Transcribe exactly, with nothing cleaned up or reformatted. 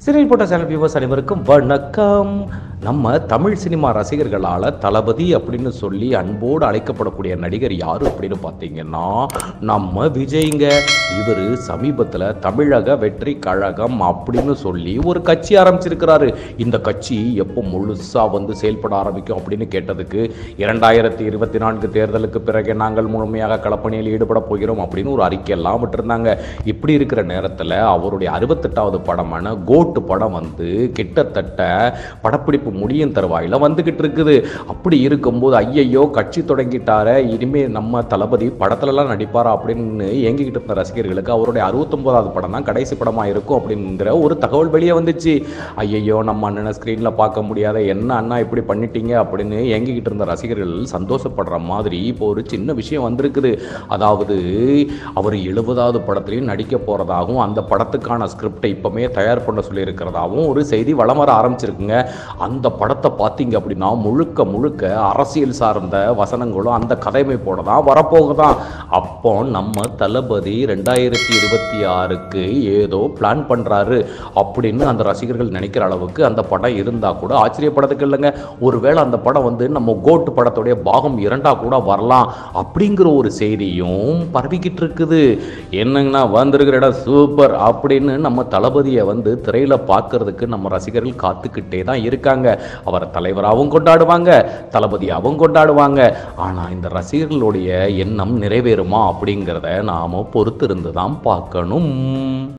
Serial போட்ட channel viewers அனைவருக்கும் வணக்கம். நம்ம தமிழ் சினிமா ரசிகர்களால் தளபதி அப்படின்னு சொல்லி அன்போடு அழைக்கப்படக்கூடிய நடிகர் யார் அப்படின்னு பார்த்தீங்கன்னா நம்ம விஜய்ங்க. இவர் சமீபத்தில் தமிழக வெற்றி கழகம் அப்படின்னு சொல்லி ஒரு கட்சி ஆரம்பிச்சிருக்கிறாரு. இந்த கட்சி எப்போ முழுசாக வந்து செயல்பட ஆரம்பிக்கும் அப்படின்னு கேட்டதுக்கு இரண்டாயிரத்தி இருபத்தி நான்கு தேர்தலுக்கு பிறகு நாங்கள் முழுமையாக களப்பணியில் ஈடுபட போகிறோம் அப்படின்னு ஒரு அறிக்கையெல்லாம் விட்டுருந்தாங்க. இப்படி இருக்கிற நேரத்தில் அவருடைய அறுபத்தெட்டாவது படமான கோட் படம் வந்து கிட்டத்தட்ட படப்பிடிப்பு முடியும் தருவாயில் வந்துகிட்டு இருக்குது. அப்படி இருக்கும்போது ஐயையோ கட்சி தொடங்கிட்டார, இனிமே நம்ம தளபதி படத்துலலாம் நடிப்பாரா அப்படின்னு ஏங்கிக்கிட்டு இருந்த ரசிகர்களுக்கு அவருடைய அறுபத்தொன்பதாவது படம் தான் கடைசி படமாக இருக்கும் அப்படிங்கிற ஒரு தகவல் வெளியே வந்துச்சு. ஐயையோ நம்ம அண்ணனை ஸ்க்ரீனில் பார்க்க முடியாத, என்ன அண்ணா இப்படி பண்ணிட்டீங்க அப்படின்னு ஏங்கிக்கிட்டு இருந்த ரசிகர்கள் சந்தோஷப்படுற மாதிரி இப்போ ஒரு சின்ன விஷயம் வந்திருக்குது. அதாவது அவர் எழுபதாவது படத்துலையும் நடிக்க போகிறதாகவும் அந்த படத்துக்கான ஸ்கிரிப்டை இப்போமே தயார் பண்ண சொல்லி இருக்கிறதாகவும் ஒரு செய்தி வலம் வர ஆரம்பிச்சிருக்குங்க. அந்த படத்தை பார்த்தீங்க அப்படின்னா முழுக்க முழுக்க அரசியல் சார்ந்த வசனங்களும் அந்த கதைமைப்போட தான் வரப்போகுதான். அப்போ நம்ம தளபதி ரெண்டாயிரத்தி இருபத்தி ஆறுக்கு ஏதோ பிளான் பண்ணுறாரு அப்படின்னு அந்த ரசிகர்கள் நினைக்கிற அளவுக்கு அந்த படம் இருந்தால் கூட ஆச்சரியப்படத்துக்கு இல்லைங்க. ஒருவேளை அந்த படம் வந்து நம்ம கோட் படத்துடைய பாகம் இரண்டா கூட வரலாம் அப்படிங்கிற ஒரு செய்தியும் பரவிக்கிட்டு இருக்குது. என்னங்கன்னா வந்திருக்கிற இடம் சூப்பர் அப்படின்னு நம்ம தளபதியை வந்து திரையில பார்க்கறதுக்கு நம்ம ரசிகர்கள் காத்துக்கிட்டே தான் இருக்காங்க. அவரை தலைவராகவும் கொண்டாடுவாங்க, தளபதியாகவும் கொண்டாடுவாங்க. ஆனால் இந்த ரசிகர்களுடைய எண்ணம் நிறைவேறுமா அப்படிங்கிறத நாம பொறுத்திருந்து தான் பார்க்கணும்.